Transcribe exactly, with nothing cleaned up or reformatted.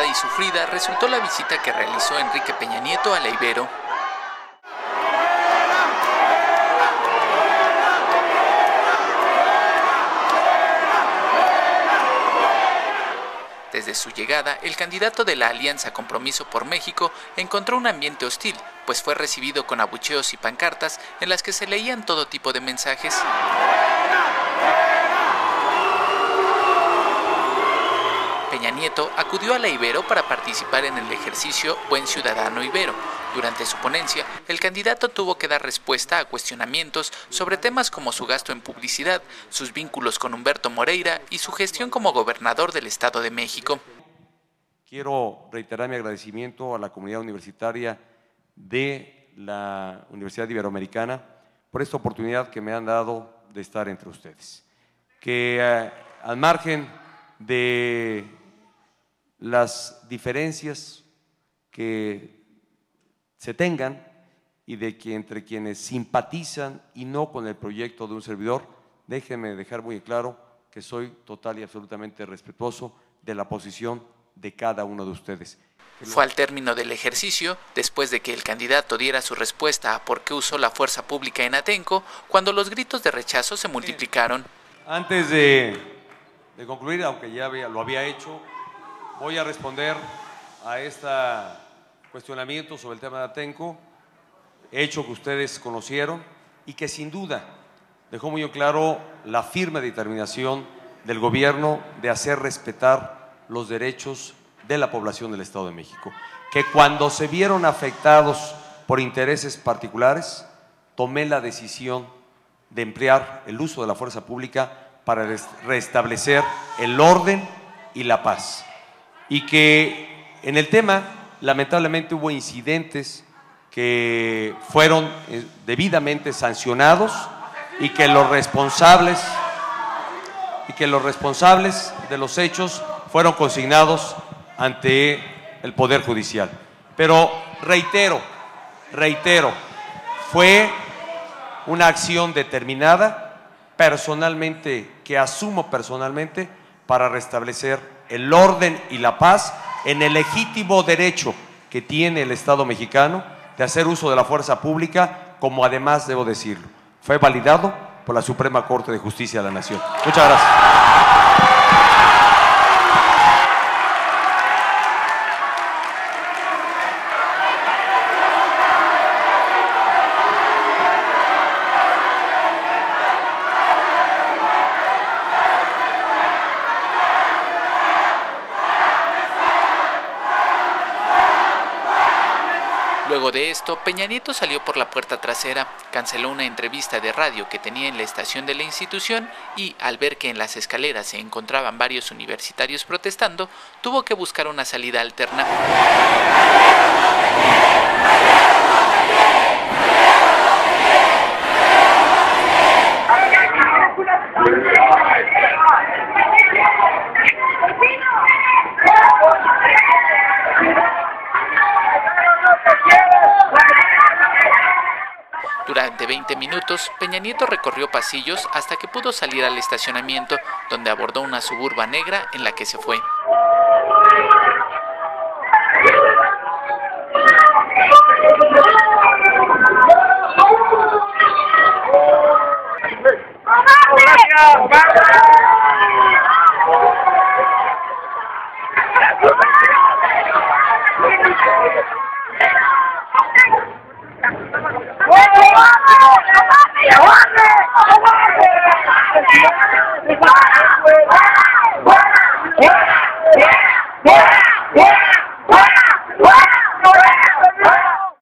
complicada y sufrida resultó la visita que realizó Enrique Peña Nieto a la Ibero. Desde su llegada, el candidato de la Alianza Compromiso por México encontró un ambiente hostil, pues fue recibido con abucheos y pancartas en las que se leían todo tipo de mensajes. Peña Nieto acudió a la Ibero para participar en el ejercicio Buen Ciudadano Ibero. Durante su ponencia, el candidato tuvo que dar respuesta a cuestionamientos sobre temas como su gasto en publicidad, sus vínculos con Humberto Moreira y su gestión como gobernador del Estado de México. Quiero reiterar mi agradecimiento a la comunidad universitaria de la Universidad Iberoamericana por esta oportunidad que me han dado de estar entre ustedes. Que eh, al margen de las diferencias que se tengan y de que entre quienes simpatizan y no con el proyecto de un servidor, déjenme dejar muy claro que soy total y absolutamente respetuoso de la posición de cada uno de ustedes. Fue al término del ejercicio, después de que el candidato diera su respuesta a por qué usó la fuerza pública en Atenco, cuando los gritos de rechazo se multiplicaron. Antes de, de concluir, aunque ya había, lo había hecho, voy a responder a este cuestionamiento sobre el tema de Atenco, hecho que ustedes conocieron y que sin duda dejó muy claro la firme determinación del gobierno de hacer respetar los derechos de la población del Estado de México, que cuando se vieron afectados por intereses particulares, tomé la decisión de emplear el uso de la fuerza pública para restablecer el orden y la paz. Y que en el tema, lamentablemente, hubo incidentes que fueron debidamente sancionados y que los responsables, y que los responsables de los hechos fueron consignados ante el Poder Judicial. Pero reitero, reitero, fue una acción determinada, personalmente, que asumo personalmente, para restablecer el orden y la paz en el legítimo derecho que tiene el Estado mexicano de hacer uso de la fuerza pública, como además, debo decirlo, fue validado por la Suprema Corte de Justicia de la Nación. Muchas gracias. Luego de esto, Peña Nieto salió por la puerta trasera, canceló una entrevista de radio que tenía en la estación de la institución y, al ver que en las escaleras se encontraban varios universitarios protestando, tuvo que buscar una salida alterna. Durante veinte minutos, Peña Nieto recorrió pasillos hasta que pudo salir al estacionamiento, donde abordó una Suburban negra en la que se fue. ¡Aguante! ¡Aguante!